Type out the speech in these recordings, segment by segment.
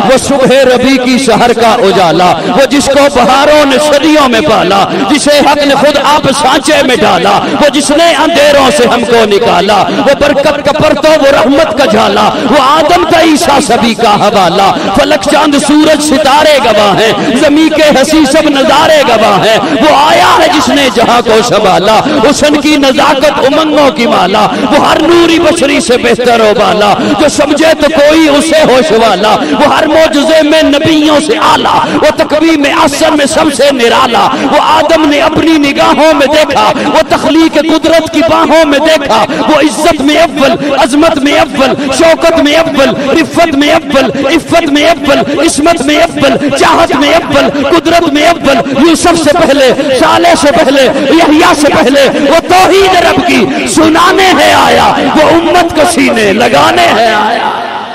وہ صبح ربی کی شہر کا اجالا، وہ جس کو بہاروں نے صدیوں میں پالا، جسے حق نے خود آپ سانچے میں ڈالا، وہ جس نے اندھیروں سے ہم کو نکالا، وہ برکت کا پرتو، وہ رحمت کا جھالا، وہ آدم کا عیسیٰ سبھی کا حوالہ، فلک چاند سورج ستارے گواہ ہیں، زمین کے ہنسی سب نظارے گواہ ہیں، وہ آیا ہے جس نے جہاں کو سنبھالا، حسن کی نزاکت امنگوں کی مالا، وہ ہر نوری بشری سے بہتر و بالا، جو سمجھے تو کوئی اسے ہوش والا، وہ ہر معجزے میں نبیوں سے اعلیٰ، وہ تقویم میں اثر میں سب سے نرالا، وہ آدم نے اپنی نگاہوں میں دیکھا، وہ تخلیق قدرت کی باہوں میں دیکھا، وہ عزت میں اول، عظمت میں اول، شوکت میں اول، رفت میں اول، عفت میں اول، عصمت میں اول، چاہت میں اول، قدرت میں اول، یوسف سے پہلے، صالح سے پہلے، یحییٰ سے پہلے، وہ توحید رب کی سنانے ہے آیا، وہ امت کو سینے لگانے ہے آیا۔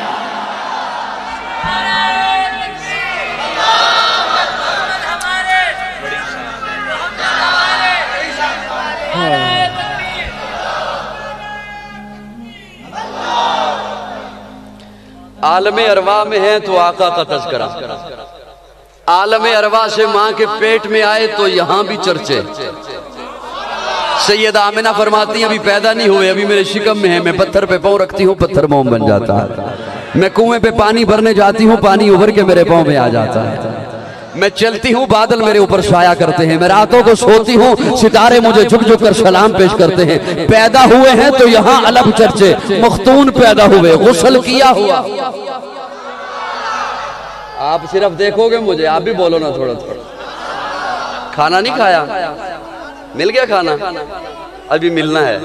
عالم ارواح میں ہیں تو آقا کا تذکرہ، عالم ارواح سے ماں کے پیٹ میں آئے تو یہاں بھی چرچے۔ سیدہ آمنہ فرماتی ہیں ابھی پیدا نہیں ہوئے، ابھی میرے شکم میں ہیں، میں پتھر پہ پاؤں رکھتی ہوں پتھر موم بن جاتا ہے، میں کنویں پہ پانی بھرنے جاتی ہوں پانی ابھر کے میرے پاؤں میں آ جاتا ہے، میں چلتی ہوں بادل میرے اوپر سایہ کرتے ہیں، میں راتوں کو سوتی ہوں ستارے مجھے جھک جھک کر سلام پیش کرتے ہیں، پیدا ہوئے ہیں تو یہاں علب چرچے، مختون پیدا ہوئے، غسل کیا ہوا۔ آپ صرف دیکھو گے مجھے، آپ بھی بولو نا تھوڑا تھوڑا۔ کھانا نہیں کھایا؟ مل گیا کھانا؟ ابھی ملنا ہے۔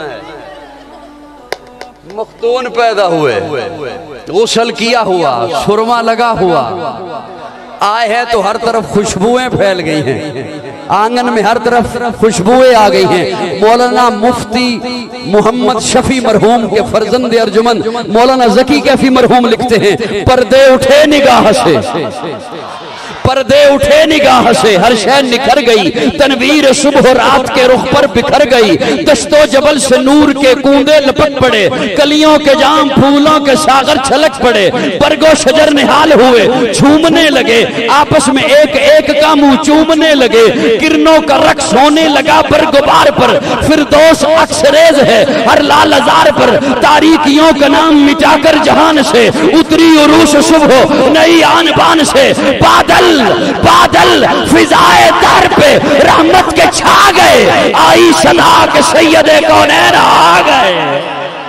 مختون پیدا ہوئے، غسل کیا ہوا، سرما لگا ہوا، آئے ہیں تو ہر طرف خوشبوئیں پھیل گئی ہیں، آنگن میں ہر طرف خوشبوئیں آ گئی ہیں۔ مولانا مفتی محمد شفیع مرحوم کے فرزند ارجمند مولانا ذکی کیفی مرحوم لکھتے ہیں، پردے اٹھے نگاہ سے، پردے اٹھے نگاہ سے، ہر شے نکھر گئی، تنویر صبح و رات کے رخ پر بکھر گئی، دشت و جبل سے نور کے کوندے لپٹ پڑے، کلیوں کے جام پھولوں کے ساغر چھلک پڑے، برگ و شجر نہال ہوئے، جھومنے لگے، آپس میں ایک ایک کا منہ چومنے لگے، کرنوں کا رقص ہونے لگا برگ و بار پر، فردوس عکس ریز ہے ہر لال ازار پر، تاریکیوں کا نام مٹا کر جہان سے، اتری عروس صبح نئی آن بان سے، بادل بادل فضائے در پہ رحمت کے چھا گئے، آئی صدا کے سید کونین آ گئے۔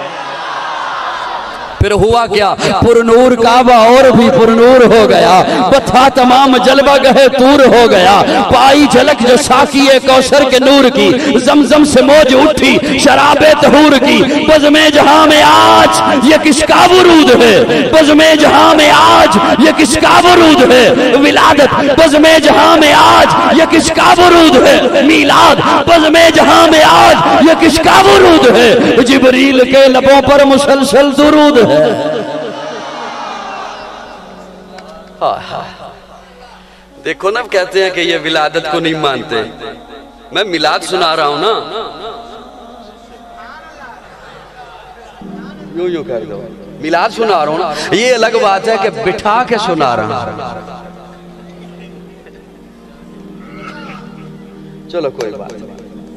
پھر ہوا کیا؟ پرنور کعبہ اور بھی پرنور ہو گیا، بتھا تمام جلوہ گہے طور ہو گیا، پائی جھلک جو ساقی کوثر کے نور کی، زمزم سے موج اٹھی شراب طہور کی، بزم جہاں میں آج یہ کس کا ورود ہے، بزم جہاں میں آج یہ کس کا ورود ہے، ولادت بزم جہاں میں آج یہ کس کا ورود ہے، میلاد بزم جہاں میں آج یہ کس کا ورود ہے، جبریل کے لبوں پر مسلسل درود ہے۔ دیکھو نا کہتے ہیں کہ یہ ولادت کو نہیں مانتے، میں میلاد سنا رہا ہوں نا، یوں کہہ دو میلاد سنا رہا ہوں نا، یہ الگ بات ہے کہ بٹھا کے سنا رہا ہوں۔ چلو کوئی بات نہیں۔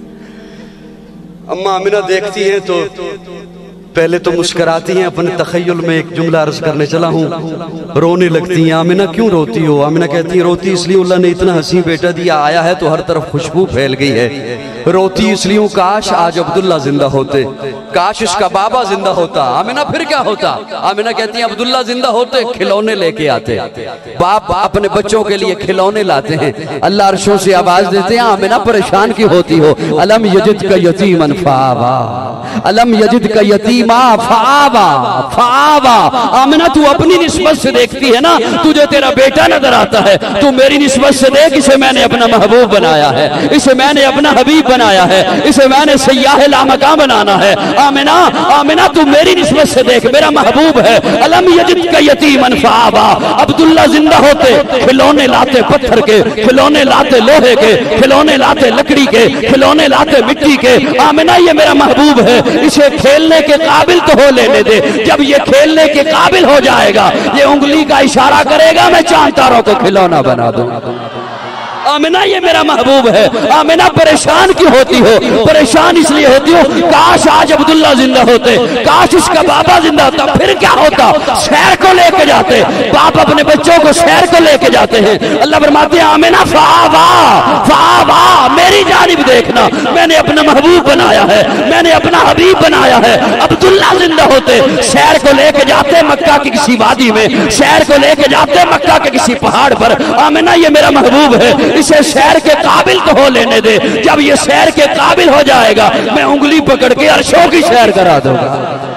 اماں آمنہ دیکھتی ہیں تو پہلے تو مسکراتی ہیں، اپنے تخیل میں ایک جملہ عرض کرنے چلا ہوں، رونے لگتی ہیں۔ آمنہ کیوں روتی ہو؟ آمنہ کہتی ہیں روتی اس لیے اللہ نے اتنا حسین بیٹا دیا، آیا ہے تو ہر طرف خوشبو پھیل گئی ہے، روتی اس لیے کاش آج عبداللہ زندہ ہوتے، کاش اس کا بابا زندہ ہوتا۔ آمنہ پھر کیا ہوتا؟ آمنہ کہتی ہیں عبداللہ زندہ ہوتے کھلونے لے کے آتے، باپ اپنے بچوں کے لیے کھلونے لاتے ہیں، اللہ عرشوں سے آواز دیتے ہیں آمنہ پریشان کی ہوتی ہو، الم یجد کا یتیمن فآوا، الم یجد کا یتیمن فآوا۔ آمنہ تو اپنی نسبت سے دیکھتی ہے نا، تجھے تیرا بیٹا نظر آتا ہے، تو میری نسبت سے دیکھ اسے میں نے اپنا محبوب بنایا ہے، اسے میں نے اپنا حبیب بنایا ہے، اسے میں نے سیاح لامکاں بنانا ہے۔ آمنہ تو میری نسبت سے دیکھ میرا محبوب ہے۔ الم یجد کا یتیمن فآوا، عبداللہ زندہ ہوتے کھلونے لاتے پتھر کے، کھلونے لاتے لوہے کے، کھلونے لاتے لکڑی کے، کھلونے لاتے مٹی کے۔ آمنہ یہ میرا محبوب ہے، اسے کھیلنے کے काबिल तो हो लेने दे, जब ये खेलने के काबिल हो जाएगा, ये उंगली का इशारा करेगा, मैं चांद तारों को खिलौना बना दूं। आमिना ये मेरा महबूब है। आमिना परेशान क्यों होती हो? परेशान इसलिए होती हो, काश आज अब्दुल्ला जिंदा होते, काश इसका बाबा जिंदा होता, फिर क्या होता? सैर को लेके जाते, बाप अपने बच्चों को सैर को लेके जाते हैं। अल्लाह फरमाते हैं आमिना फावा मेरी जानिब देखना, मैंने अपना महबूब बनाया है, मैंने अपना हबीब बनाया है। अब्दुल्ला जिंदा होते, सैर को लेके जाते मक्का की किसी वादी में, सैर को लेके जाते मक्का के किसी पहाड़ पर। आमिना ये मेरा महबूब है, इसे सैर के काबिल तो हो लेने दे, जब ये सैर के काबिल हो जाएगा, मैं उंगली पकड़ के अर्शों की सैर करा दूंगा।